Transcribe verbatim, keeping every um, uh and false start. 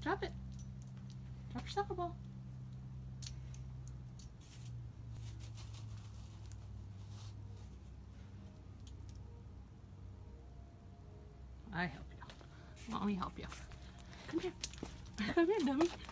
Drop it. Drop your soccer ball. I help you. Mommy help you. Come here. Come here, dummy.